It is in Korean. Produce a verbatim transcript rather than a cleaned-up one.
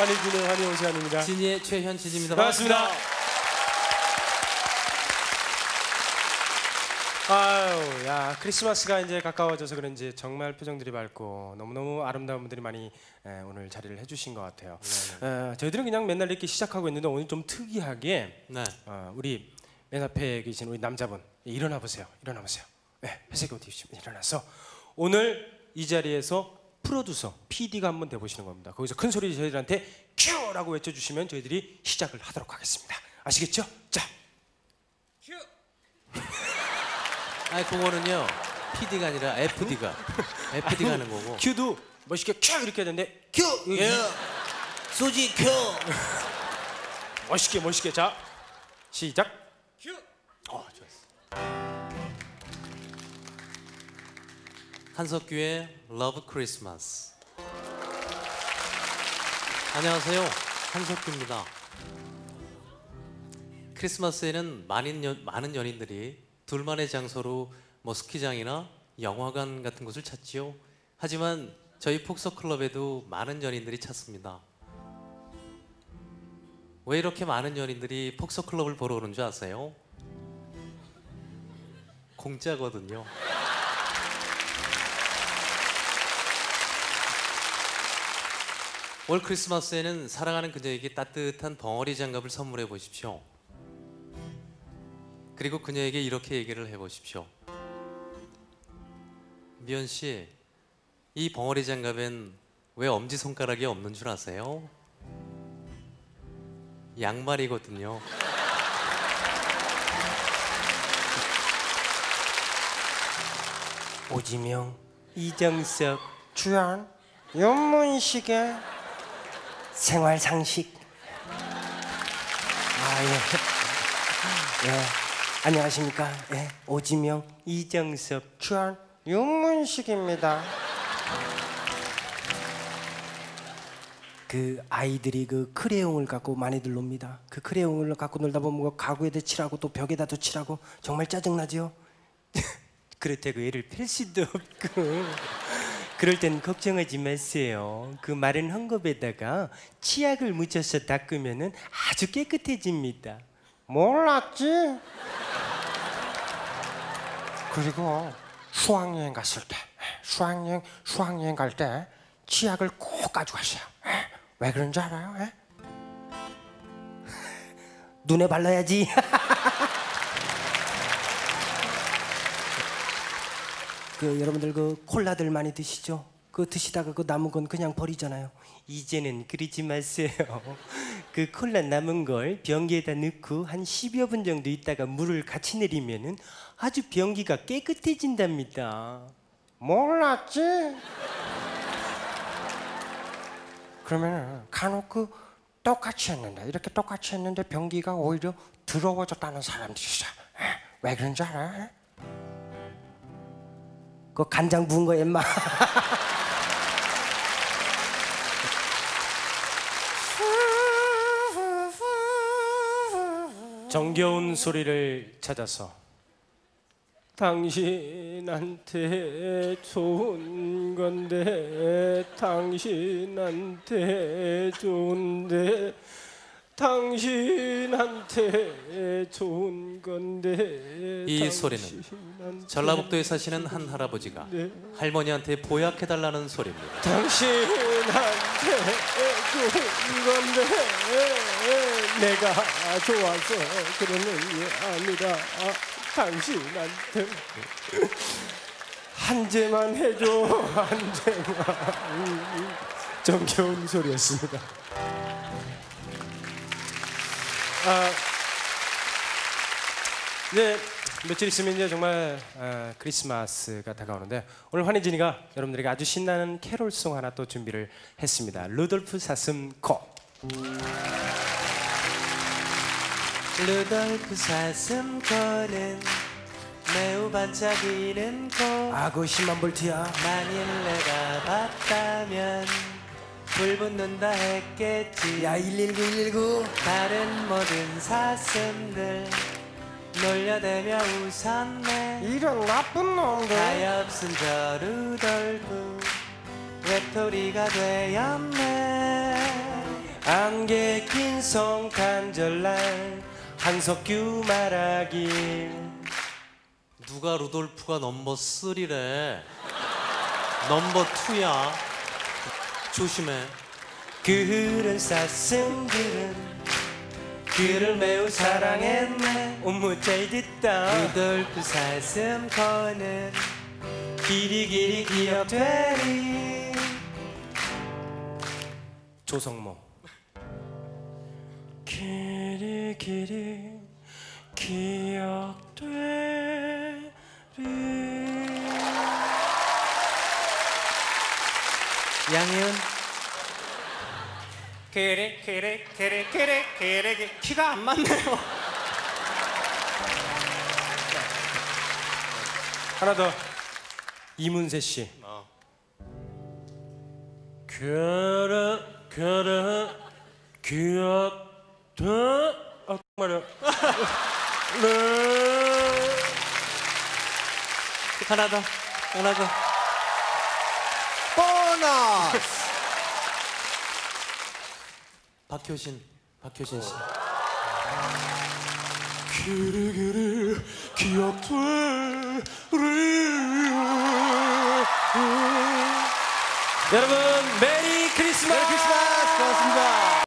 환희진의 환희 오시안입니다. 진이의 최현진입니다. 반갑습니다. 아유, 야 크리스마스가 이제 가까워져서 그런지 정말 표정들이 밝고 너무너무 아름다운 분들이 많이 에, 오늘 자리를 해주신 것 같아요. 에, 저희들은 그냥 맨날 이렇게 시작하고 있는데 오늘 좀 특이하게 네. 어, 우리 맨 앞에 계신 우리 남자분 일어나 보세요. 일어나 보세요. 네, 회색 옷 입으시면 일어나서 오늘 이 자리에서 프로듀서, 피디가 한번 돼보시는 겁니다. 거기서 큰 소리 저희들한테 큐라고 외쳐주시면 저희들이 시작을 하도록 하겠습니다. 아시겠죠? 자, 큐. 아니 그거는요 피디가 아니라 에프디가 에프디가 하는 거고. 큐도 멋있게 큐 이렇게 하는데 큐. 예. 수지 큐. 멋있게 멋있게. 자, 시작. 큐. 어, 좋았어. 한석규의 러브 크리스마스. 안녕하세요, 한석규입니다. 크리스마스에는 많은, 연, 많은 연인들이 둘만의 장소로 뭐 스키장이나 영화관 같은 곳을 찾지요. 하지만 저희 폭서클럽에도 많은 연인들이 찾습니다. 왜 이렇게 많은 연인들이 폭서클럽을 보러 오는 줄 아세요? 공짜거든요. 올 크리스마스에는 사랑하는 그녀에게 따뜻한 벙어리 장갑을 선물해 보십시오. 그리고 그녀에게 이렇게 얘기를 해보십시오. 미연 씨, 이 벙어리 장갑엔 왜 엄지손가락이 없는 줄 아세요? 양말이거든요. 오지명, 이정석, 주연, 윤문식의 생활상식. 아, 예. 예. 안녕하십니까. 예. 오지명, 이정석, 주연, 윤문식입니다. 그 아이들이 그 크레용을 갖고 많이들 놉니다. 그 크레용을 갖고 놀다 보면 가구에다 칠하고 또 벽에다도 칠하고 정말 짜증나죠? 그렇다고 애를 펼 수도 없고. 그럴 땐 걱정하지 마세요. 그 마른 헝겊에다가 치약을 묻혀서 닦으면 아주 깨끗해집니다. 몰랐지? 그리고 수학여행 갔을 때, 수학여행, 수학여행 갈 때 치약을 꼭 가져가세요. 왜 그런지 알아요? 에? 눈에 발라야지. 그 여러분들 그 콜라들 많이 드시죠? 그 드시다가 그 남은 건 그냥 버리잖아요. 이제는 그러지 마세요. 그 콜라 남은 걸 변기에다 넣고 한 십여 분 정도 있다가 물을 같이 내리면은 아주 변기가 깨끗해진답니다. 몰랐지? 그러면은 간혹 그 똑같이 했는데 이렇게 똑같이 했는데 변기가 오히려 더러워졌다는 사람들이 있어. 왜 그런지 알아요? 그 간장 부은 거 엠마. 정겨운 소리를 찾아서 당신한테 좋은 건데 당신한테 좋은데 당신한테 좋은 건데. 이 소리는 전라북도에 사시는 한 할아버지가 할머니한테 보약해달라는 소리입니다. 당신한테 좋은 건데 내가 좋아서 그러는 게 아니라 당신한테 한 재만 해줘. 한 재만. 정겨운 소리였습니다. 아, 네, 며칠 있으면 이제 정말 아, 크리스마스가 다가오는데 오늘 환희진이가 여러분들에게 아주 신나는 캐롤송 하나 또 준비를 했습니다. 루돌프 사슴코. 루돌프 사슴코는 매우 반짝이는 코. 아, 그거 십만 볼트야. 만일 내가 봤다면 불 붙는다 했겠지. 야, 일일구 일일구. 다른 모든 사슴들 놀려대며 웃었네. 이런 나쁜 놈들. 가엾은 저 루돌프 외톨이가 되었네. 안개 낀 성탄절날 한석규 말하길. 누가 루돌프가 넘버 쓰리래. 넘버 투야. 조심해. 그른 사슴들은 그를 매우 사랑했네. 오무자이 듣다 루돌프 사슴 거는 길이 길이 기억되리. 조성모. 길이 길이 기억되리. 양희은. 그래 그래 그래 그래 그래 그래. 키가 안 맞네요. 하나 더. 이문세 씨. 어. 그래 그래 기억돼. 아 말이야. 네. 하나 더. 하나 더. 보너스. 박효신. 박효신 씨. 그래 그래 기억되리. 여러분 메리 크리스마스. 메리 크리스마스. 고맙습니다.